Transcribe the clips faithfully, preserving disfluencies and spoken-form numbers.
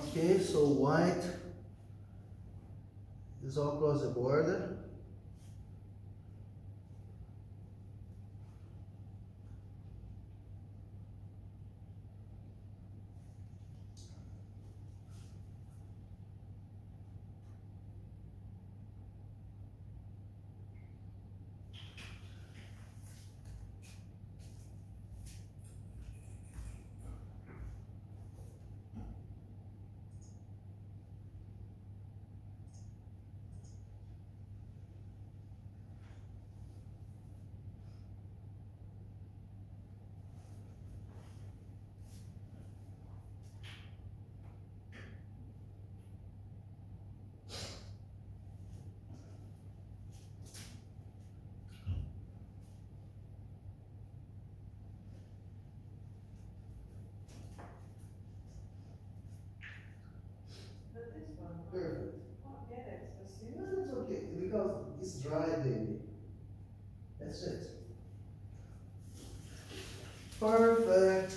Okay, so white is all across the border. Perfect. No, that's okay, because it's dry, baby. That's it. Perfect.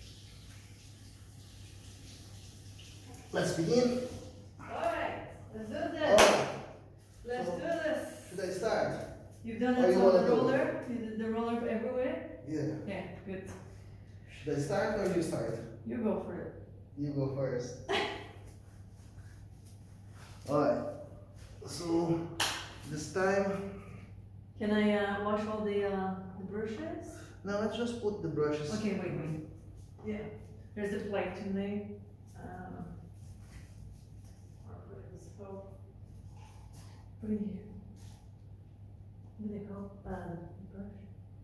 Let's begin. Alright, let's do this. Alright. Let's So, do this. Should I start? You've done Or it you on the wanna do it? roller? You did the roller everywhere? Yeah. Yeah, good. Should I start or you start? You go for it. You go first. Alright. So this time, Can I uh, wash all the, uh, the brushes? now let's just put the brushes. Okay, wait, wait. Yeah. There's a plate in there. Um, or put it in the stove. Put it here. What do they call uh, the brush?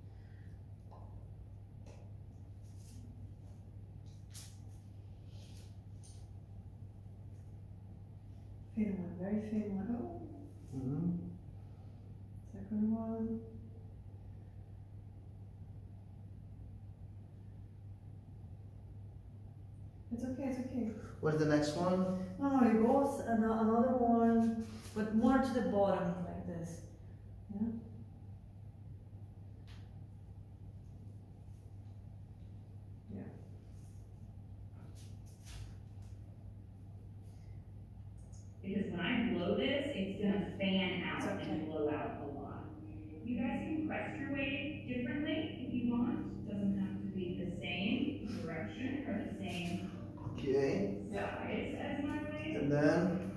Thin one, very thin one. Oh. Mm-hmm. Second one. It's okay, it's okay. What's the next one? No, no, it goes an another one, but more to the bottom, like this. Yeah? Yeah. Because when I blow this, it's gonna fan out It's okay. and blow out a lot. You guys can press your wave differently if you want. Doesn't have to be the same direction or the same Okay. size as my wave. And then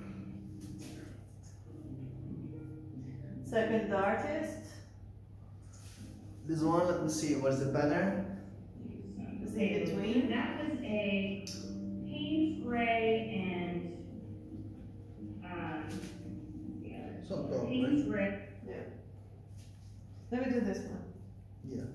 Second artist. this one, let me see, what's the banner? Is in between. That was a paint spray and um, the other. Some top, Paint right? spray. Let me do this one. Yeah.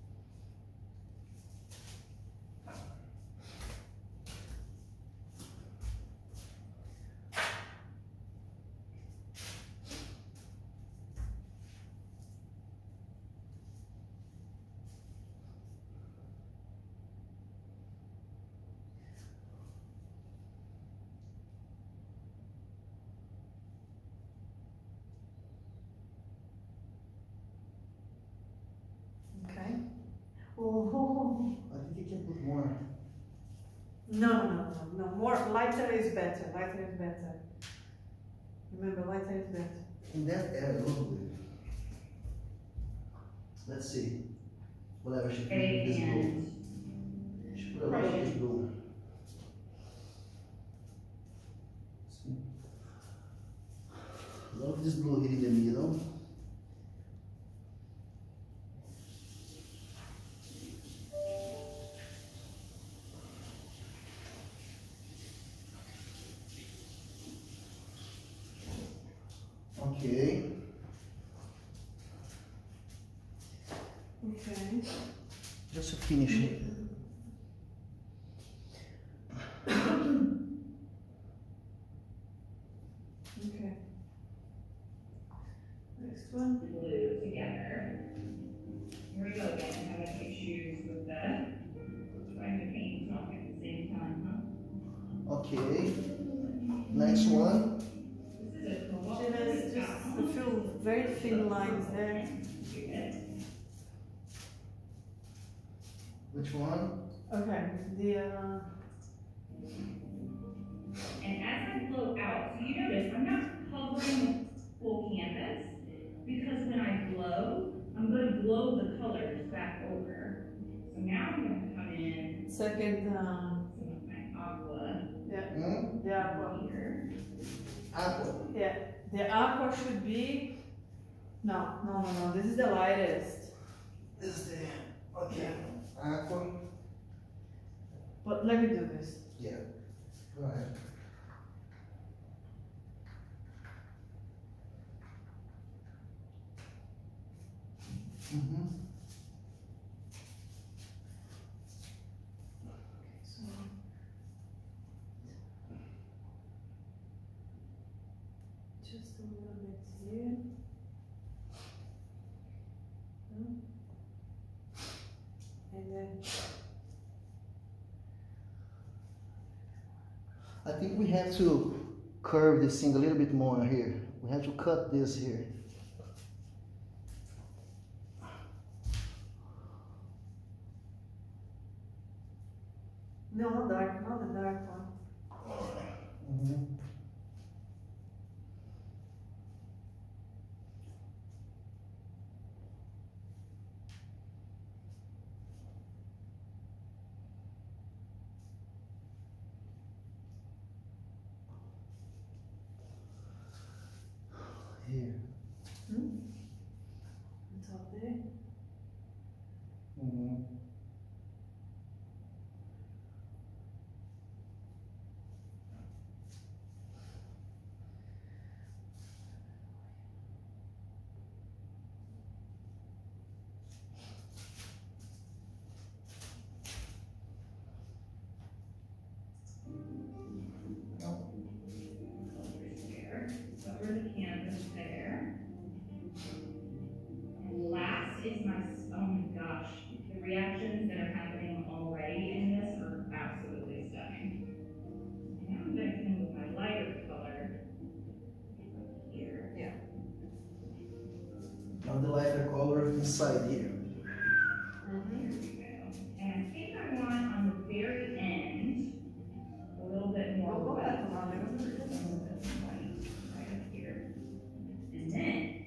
Okay. Oh. I think you can put more. No, no, no, no. More lighter is better. Lighter is better. Remember, lighter is better. In that area, a little bit. Let's see. Whatever she put Okay, this blue. and She put a lot of this blue. A lot of this blue here in the middle. Okay. Okay. Just to finish it. Okay. Next one. glue together. Here we go again, having issues with the trying to paint and talk at the same time, huh? Okay. Next one. This is a co-op. She has just a few very thin lines there. Which one? Okay. The uh, And as I blow out, so you notice I'm not covering the full canvas, because when I blow, I'm going to blow the colors back over. So now I'm going to come in Second, um, some of my aqua Hmm? the aqua. here. Aqua. Yeah, the aqua should be, no, no, no, no, this is the lightest. This is the, okay. Aqua. But let me do this. Yeah. Go ahead. Mm-hmm. So, just a little bit here. Hmm. And then, I think we have to curve this thing a little bit more here. We have to cut this here. no, not dark, not the dark one. Mm-hmm. Here. Hmm? It's up there. Mm-hmm. There, cover the canvas there. And last is my, oh my gosh, the reactions that are happening already in this are absolutely stunning. Now I'm going to come with my lighter color here. Now the lighter color inside here. There we go. And I think I want on the very end a little bit more Oh, go white. back around there. White right up here. And then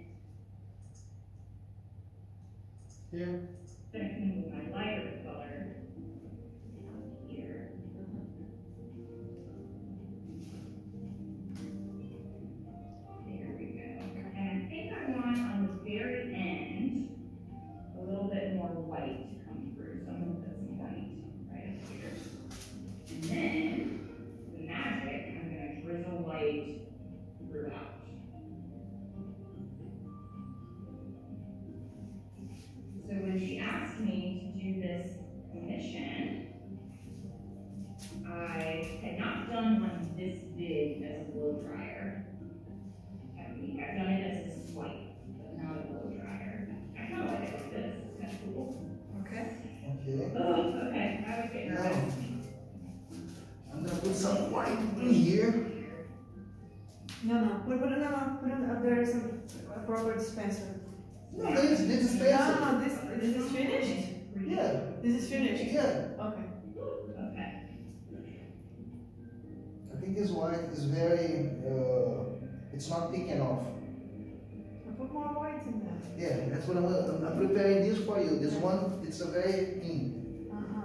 Here. I'm going to come with my lighter color here. There we go. And I think I want on the very end a little bit more white to come through. So I'm going to put some white right up here. And then the magic, I'm going to drizzle white throughout. So when she asked me to do this commission, I had not done one this big as a blow dryer. I mean, I've done it as a swipe, but not a blow dryer. I kind of like it like this. It's kind of cool. Okay. Okay. Oh, okay. I was getting Now, nervous. I'm gonna put some white in here. No, no, put, put it, no, no, put it, uh, there is a, a proper dispenser. No, this, this is No, fancy. no, this, this is finished? Yeah. This is finished? Yeah. Okay. Okay. I think this white is very, uh, it's not picking off. I put more white in there. Yeah, that's what I'm, I'm, I'm preparing this for you. This one, it's a very thin. Uh-huh.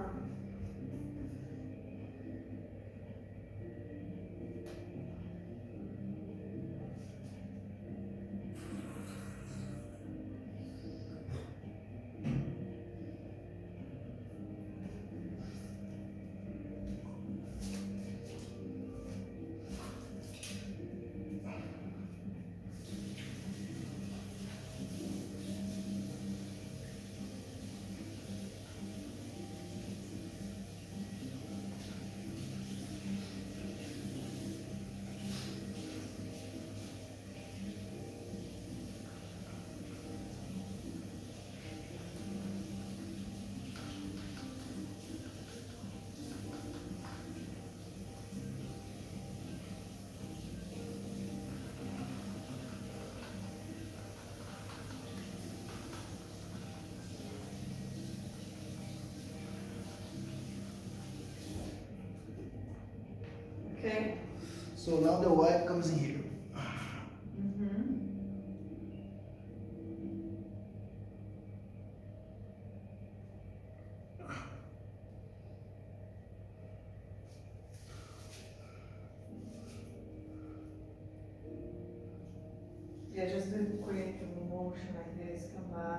So now the white comes in here. Mm-hmm. Yeah, just do it quick and motion like this, come back.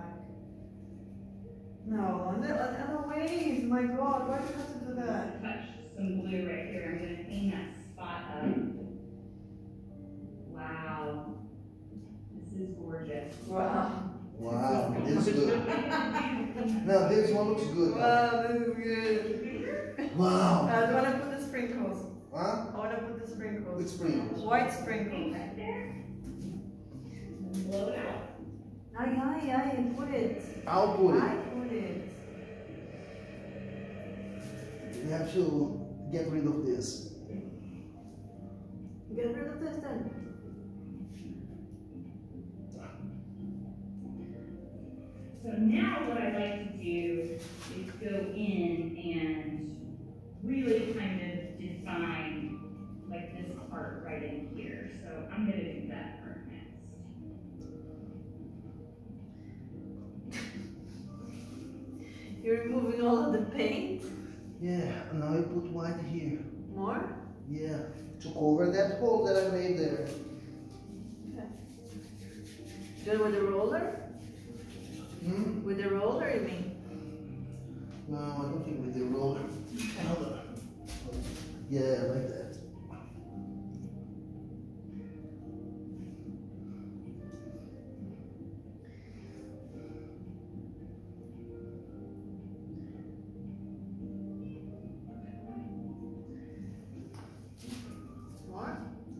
No, and the other ways, my God, why do you have to do that? Touch some blue right here. I'm gonna clean that spot up. Wow. This is gorgeous. Wow. Wow, this is good. Now this one looks good. Wow, this is good. Wow. Uh, do you want to put the sprinkles? Huh? I want to put the sprinkles. With sprinkles. White sprinkles. Right there. Blow it out. Ay, ay, ay, put it. I'll put I it. put it. We have to get rid of this. Get rid of this then. So now what I'd like to do is go in and really kind of define like this part right in here. So I'm gonna do that part next. You're removing all of the paint? Yeah, now you put white here. More? Yeah, to cover that hole that I made there. Okay. Do it with the roller? Hmm? With the roller, you mean? No, I don't think with the roller. Hold on. Yeah, like that. More?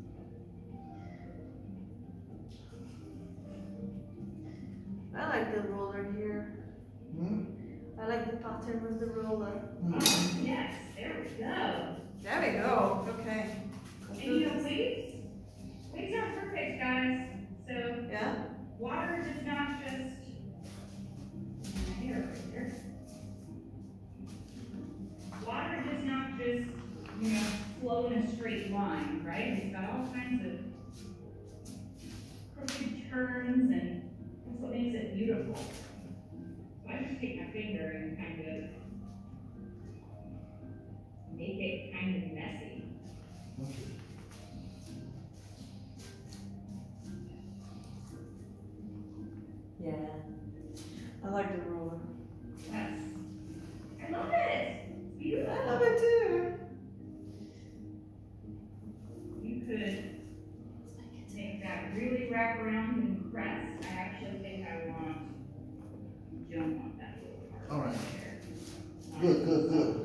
I like the roller here. Hmm? I like the pattern with the roller. Oh, yes, there we go. There we go. Okay. And you know, wigs, wigs are perfect, guys. So Yeah? water does not just, here, right here. Water does not just, you know, flow in a straight line, right? It's got all kinds of crooked turns, and that's what makes it beautiful. So I just take my finger and kind of make it kind of messy. Okay. Yeah. I like the roller. Yes. I love it. It's beautiful. I love it too. You could make that really wrap around and crest. I actually think I want, you don't want that little part. All right. there. Good, good, good.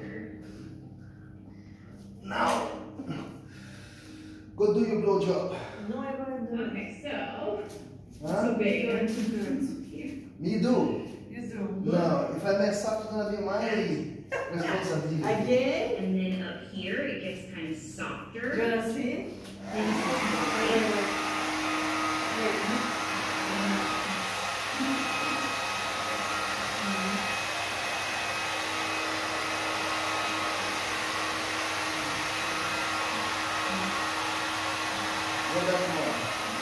Now, go do your blow job. No, I'm gonna do it. Okay, so, Huh? so big. You're going to do it. Me do. You do. No, if I mess up, it's gonna be my responsibility. Again? And then up here, it gets kind of softer. You wanna see? And Wait, wait. Wait. Go back more.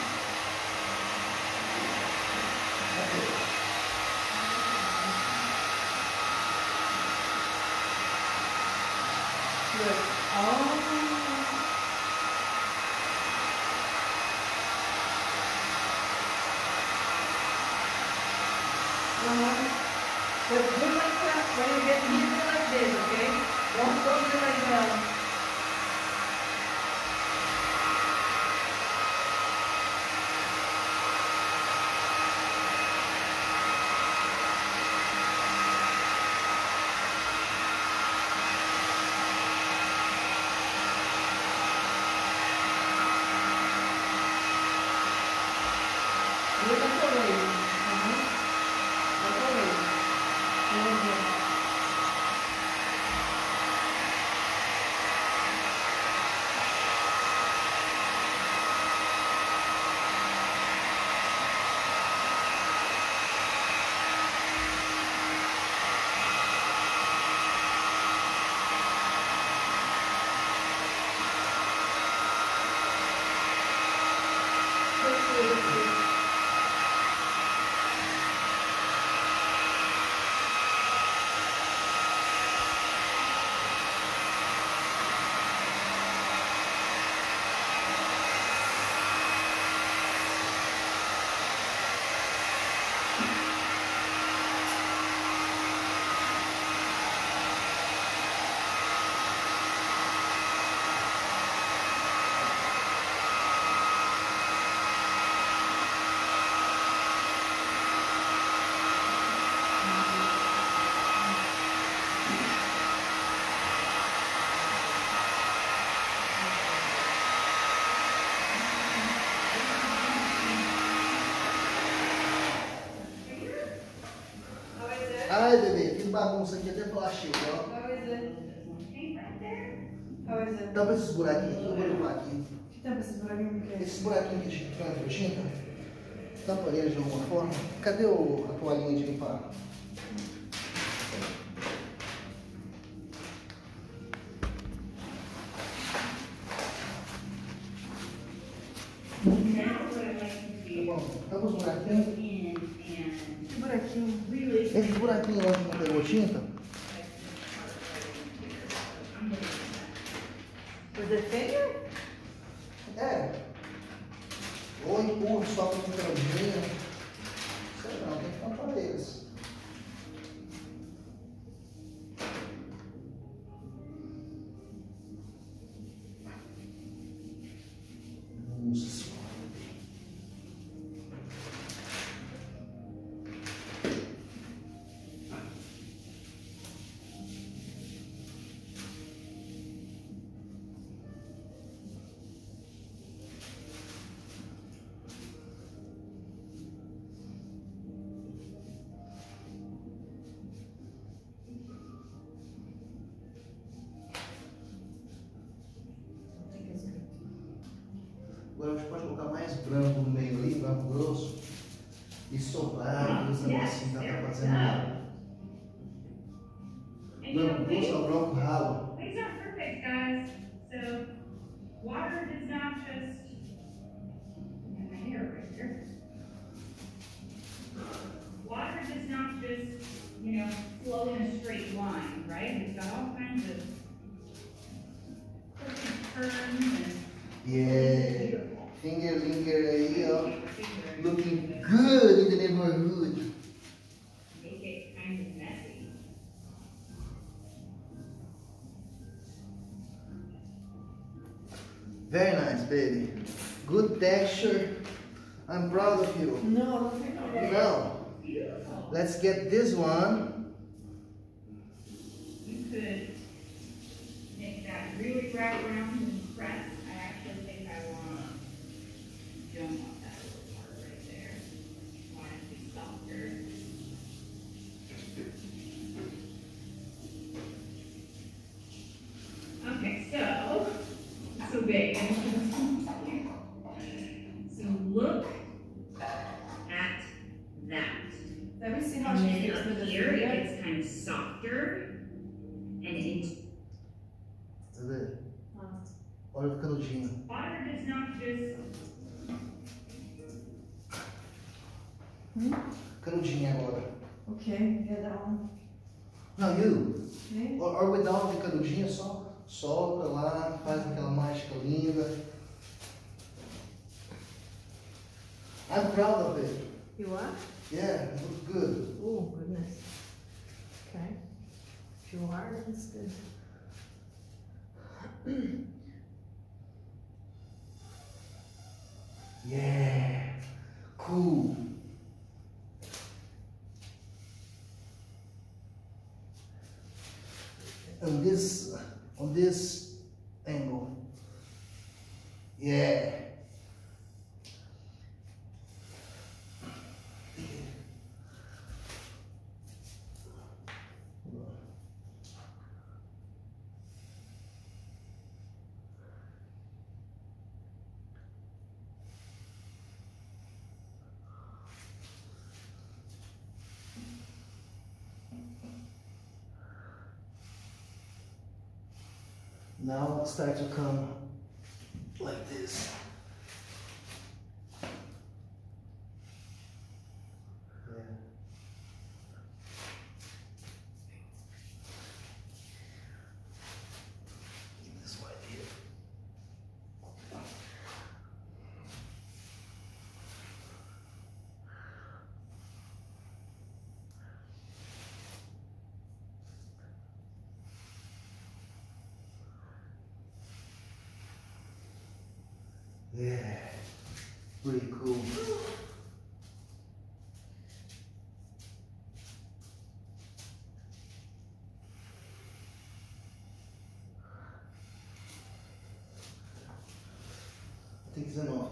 Okay. Look. Oh. Uh-huh. But do like that when you get here like this, okay? Don't don't do like that. Look at the way. Uh-huh. Look at the way. Very good. Ai, bebê, fiz bagunça aqui até falar chega, ó. How is it? This one paint right there. How is it? Tampa esses buraquinhos aqui, eu vou limpar aqui. Que tampa esse buraquinho que é? Esses buraquinhos que ficam com tinta, tampa eles de alguma forma. Cadê o, a toalhinha de limpar? Now what I like to Tá do bom, tampa os buraquinhos. is in and Que buraquinho? really. Esses buraquinhos lá que não pegou tinta, I'm gonna do With the finger? é. Ou empurra só com o canudinho. Sei não, tem que tampar eles. Nossa. Agora a gente pode colocar mais branco no meio ali, branco grosso. E sobrar, esse negocinho que ela tá fazendo. And you Branco know, grosso these, ou branco ralo. these aren't perfect, guys. So water does not just. I have my hair right here. Water does not just, you know, flow in a straight line, right? It's got all kinds of twists and turns and. Yeah. Beautiful. Finger linger aí, ó. Finger. Looking good in the neighborhood. Make it kind of messy. Very nice, baby. Good texture. I'm proud of you. No, the finger. Now, Beautiful. let's get this one. You could make that really wrap around and press. I actually think I want, don't want that little part right there. I want it to be softer. Okay, so, so big. So look at that. Let me see how And she then fits up with the here, it finger. gets kind of softer. And it, Tá vendo? Ah. Olha o canudinho. water does not just, Hmm? Canudinho agora. Okay, get that one. Não, you. Okay. Or, or without the canudinho, só sopra lá, faz aquela mágica linda. I'm proud of it. You are? Yeah, it looks good. Oh, goodness. Okay. If you are, that's good. Yeah, cool. On this, on this angle. Yeah. Now it starts to come like this. Yeah. This one here. Yeah, pretty cool. I think it's enough.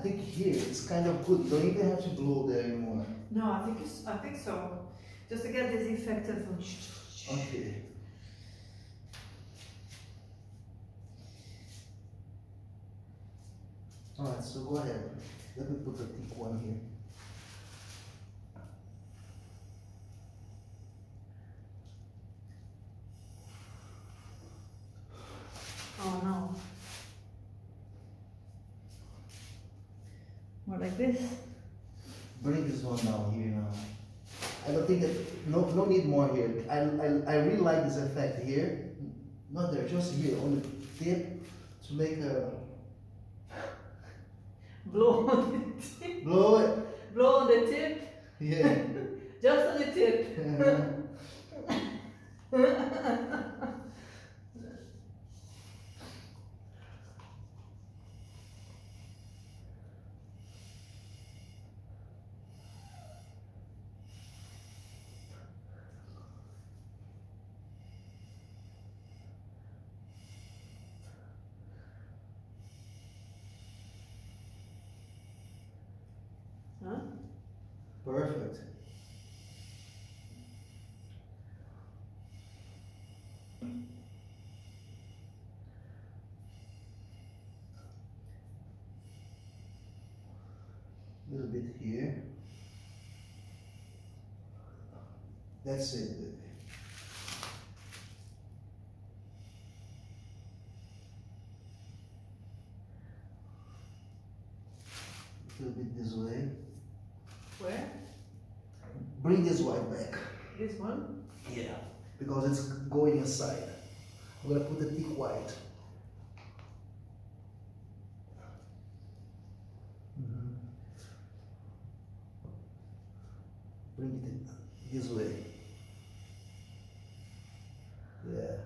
think here it's kind of good. You don't even have to blow there anymore. No, I think it's, I think so. Just to get this effect of. Okay. Alright, so go ahead. Let me put the thick one here. Oh no. More like this. Bring this one down here now. I don't think that, no, no need more here. I, I, I really like this effect here. Not there, just here on the tip to make a. Blow on the tip. Blow it. Blow on the tip. Yeah. Just on the tip. Huh? Perfect. A little bit here. That's it. A little bit this way. Where? Bring this white back. This one? Yeah. Because it's going inside. I'm gonna put the thick white. Mm-hmm. Bring it this way. Yeah.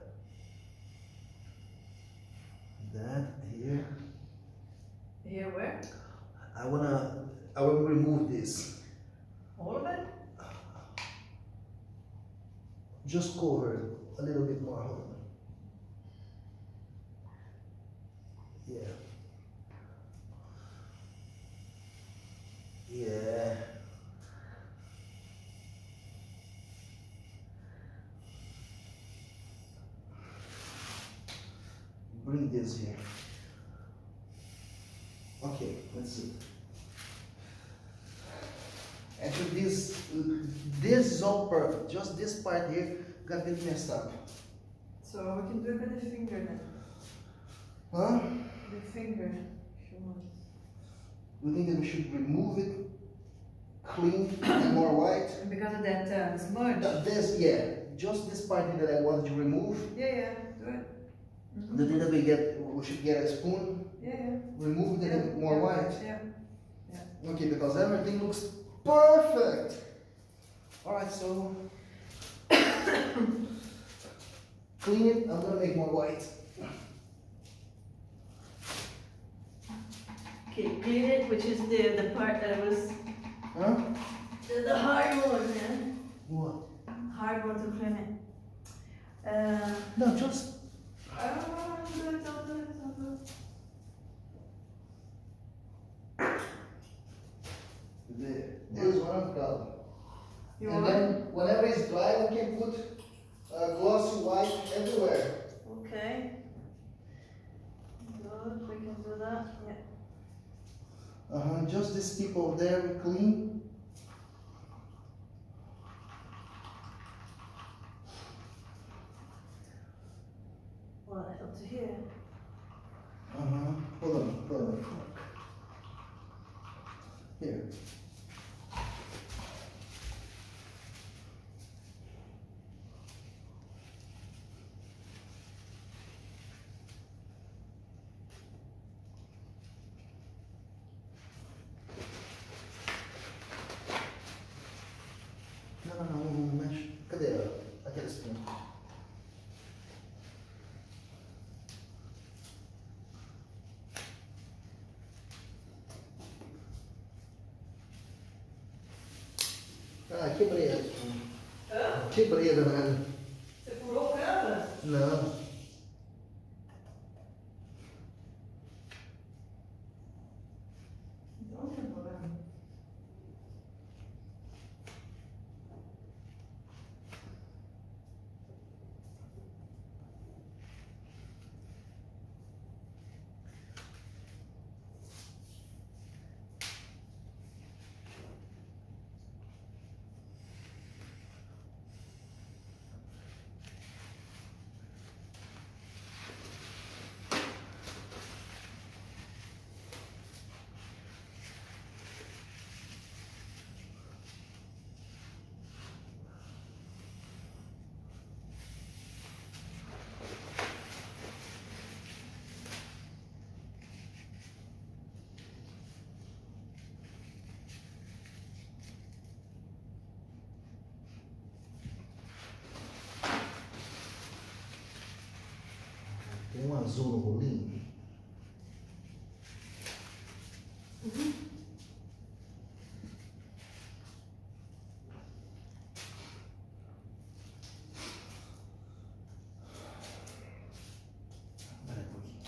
That here. Here where? I wanna. I will remove this. All of it? Just cover it a little bit more. Hold on. Yeah. Yeah. Bring this here. Okay, that's it. Actually, this this is all perfect. Just this part here got a bit messed up. So we can do it with the finger then. Huh? The finger, if you want. We think that we should remove it, clean, and more white. And because of that uh, smudge. Uh, This, yeah, just this part here that I wanted to remove. Yeah, yeah, do it. Mm-hmm. The thing that we get, we should get a spoon, Yeah, yeah. remove it, Yeah, and more yeah, white. Yeah. Okay, because everything looks perfect. All right, so clean it. I'm gonna make more white. Okay, clean it, which is the the part that was Huh? the, the hard one, man. What? Hard one to clean it. Uh, No, just. I don't know, do it, don't do it, don't do it. There. This is what I'm proud. You And want? then whenever it's dry, we can put uh, glossy white everywhere. Okay. Good, we can do that. Yeah. Uh huh. Just this tip over there, we clean. Well, up to here. Uh huh. Hold on, hold on. Here. Não, não, não, não mexe. Cadê aquele espinho? Ah, quebrei a espinha. Hã? Quebrei a danada. Você furou o cano? Não. azul no rolinho? Uhum. Espera um pouquinho.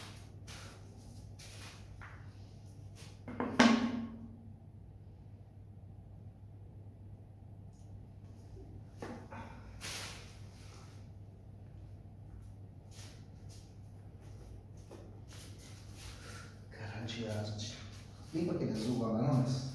Caralho, de limpa aquele azul lá, nós.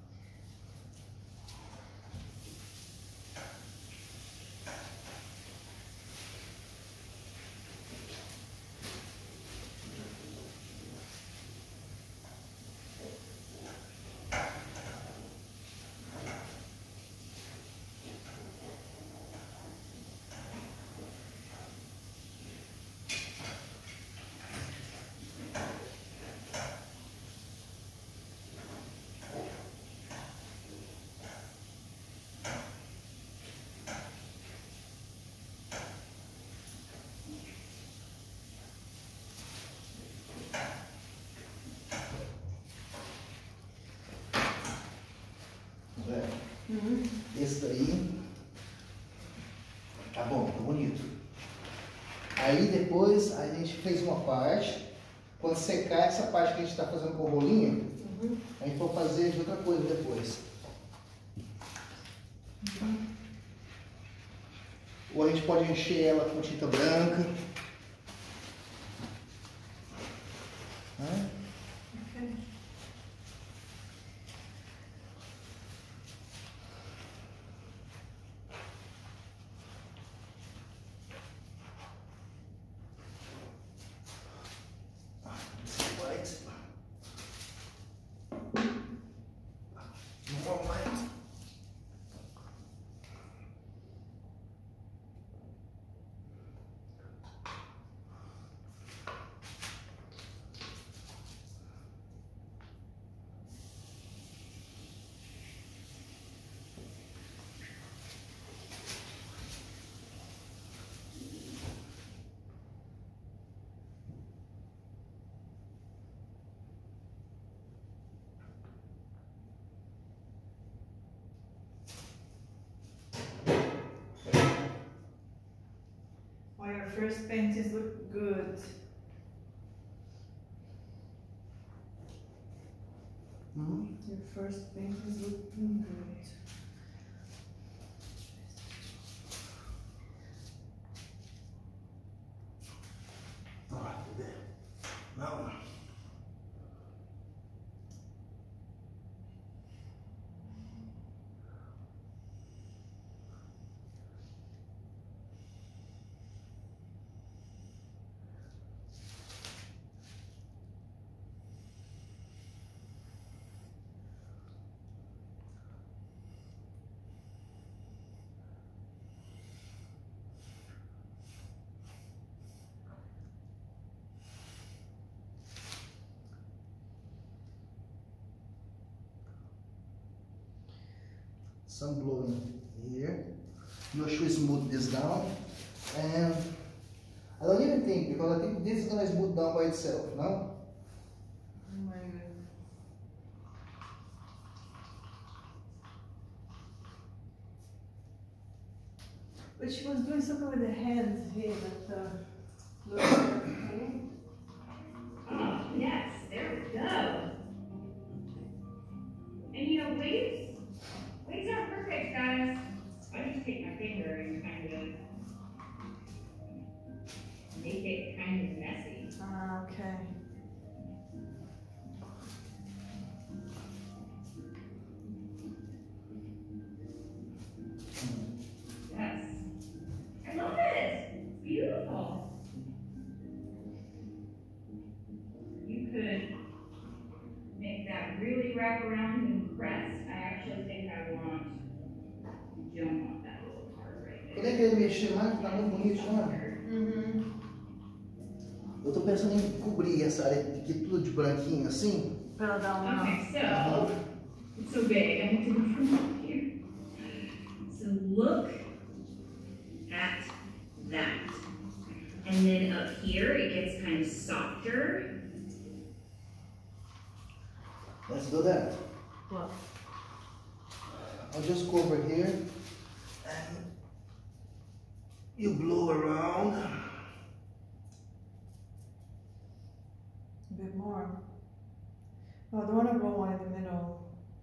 Uhum. Esse daí tá bom, tá bonito. Aí depois a gente fez uma parte. Quando secar essa parte que a gente está fazendo com o rolinho, Uhum. a gente vai fazer de outra coisa depois. Uhum. Ou a gente pode encher ela com tinta branca. Né? Ok. White. More white. Well, your first paintings look good. Hmm? Your first paintings look good. Ah, não. Some blowing here. Not sure smooth this down. And I don't even think, because I think this is gonna smooth down by itself, no? Oh my god. But she was doing something with the hands here that uh, looked okay. Oh, yes, there we go. And you know, waves, waves aren't perfect, guys. I just take my finger and kind of make it kind of messy. Ah, okay. Yes. I love it. It's beautiful. You could make that really wrap around and crest. I actually think I want jump on that little part right Quando there. é que ele mexer mais, tá muito bonito, né? Uhum. Eu tô pensando em cobrir essa área aqui tudo de branquinho assim. Pra ela dar uma. Okay, so it's so big. I have to go from up here. So look at that. And then up here, it gets kind of softer. Let's do that. What? I'll just go over here and you blow around. A bit more. Oh, I don't want to blow one in the middle.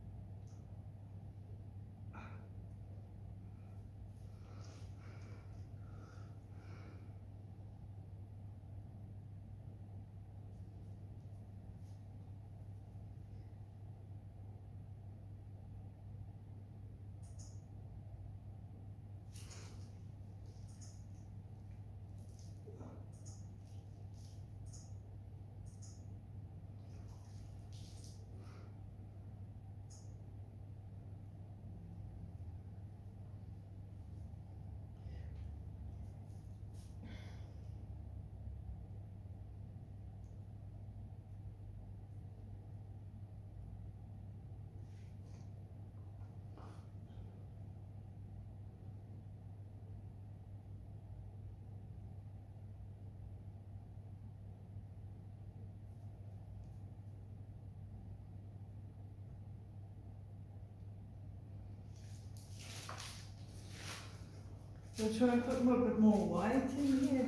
So should I put a little bit more white in here?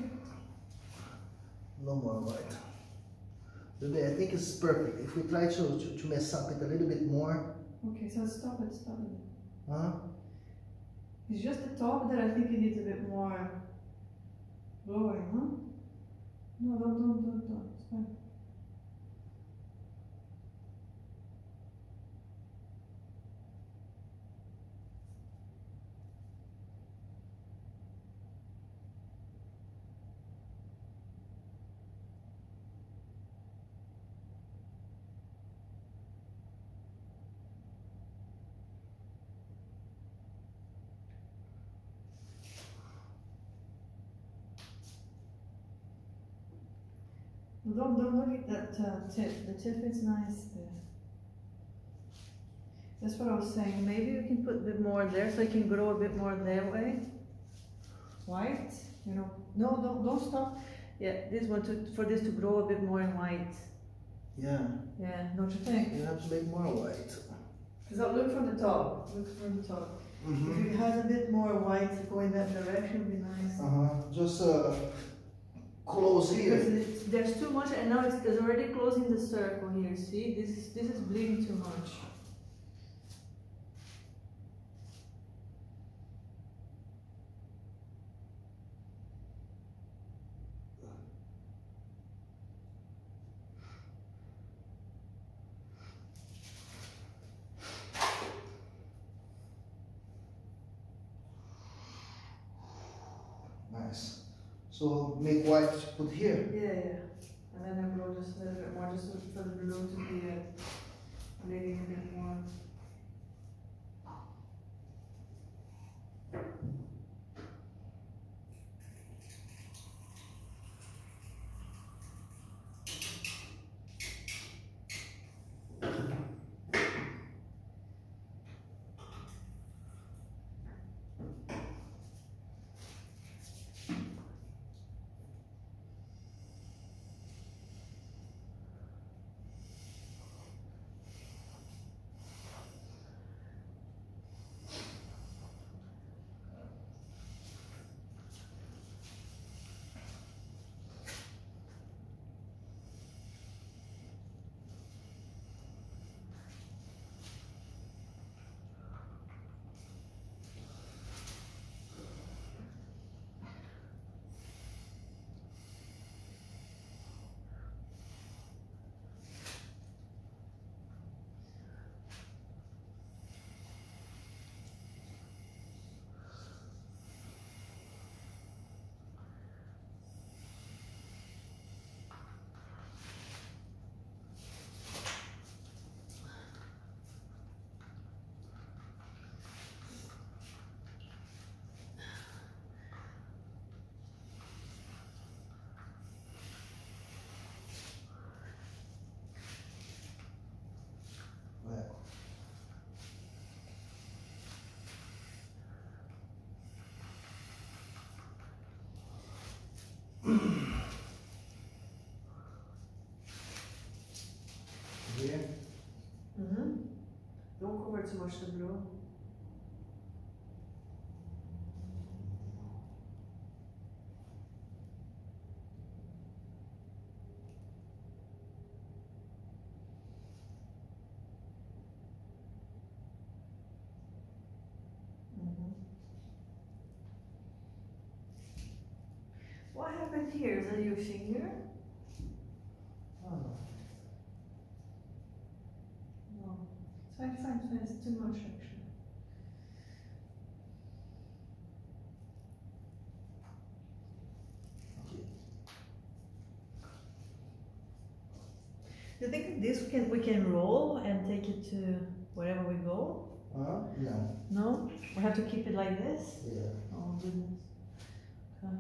No more white. Today I think it's perfect. If we try to, to, to mess up it a little bit more. Okay, so stop it, stop it. Huh? It's just the top that I think it needs a bit more glowing, huh? No, don't, don't, don't, don't. It's fine. Don't, don't look at that uh, tip. The tip is nice there. That's what I was saying. Maybe we can put a bit more there so it can grow a bit more that way. White, you know. No, don't, don't stop. Yeah, this one to, for this to grow a bit more in white. Yeah. Yeah, don't you think? You have to make more white. Because look from the top. Look from the top. Mm-hmm. If it has a bit more white going that direction, would be nice. Uh-huh. Just uh, close here. Because it's, there's too much, and now it's, it's already closing the circle here. See, this is this is bleeding too much. Nice. So make white put here. Yeah, yeah. And then I blow just a little bit more, just for the blue to be uh, bleeding a bit more. here. Mm-hmm. Don't cover too much the blue. Mm-hmm. What happened here? Is that your finger? Oh, no. No. It's fine, fine, fine. It's too much actually. Okay. Do you think this we can we can roll and take it to wherever we go? Huh? No. No? We have to keep it like this? Yeah. Oh goodness. Okay.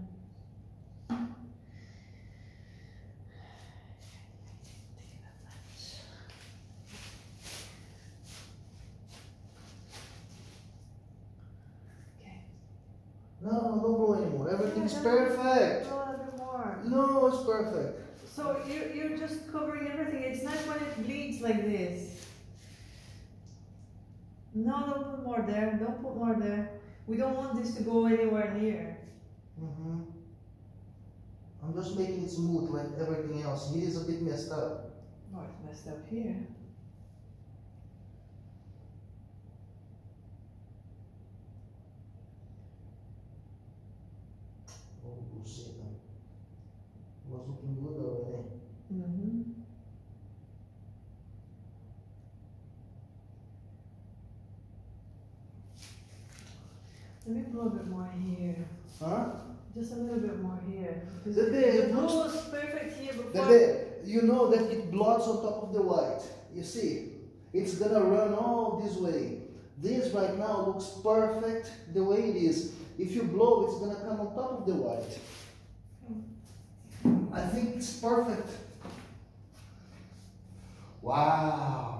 Okay. No, don't blow anymore. Everything's Yeah, perfect. Roll a bit more. No, it's perfect. So you're, you're just covering everything. It's nice when it bleeds like this. No, don't put more there. Don't put more there. We don't want this to go anywhere near. Mm-hmm. I'm just making it smooth like everything else. It is a bit messed up. Oh, it's messed up here. Oh, bullshit. Was looking good already. Mm-hmm. Let me put a bit more here. Huh? Just a little bit more here. Because The the, bit, the it blue looks- was perfect here The before. bit, you know that it blots on top of the white. You see, it's gonna run all this way. This right now looks perfect the way it is. If you blow, it's gonna come on top of the white. I think it's perfect. Wow.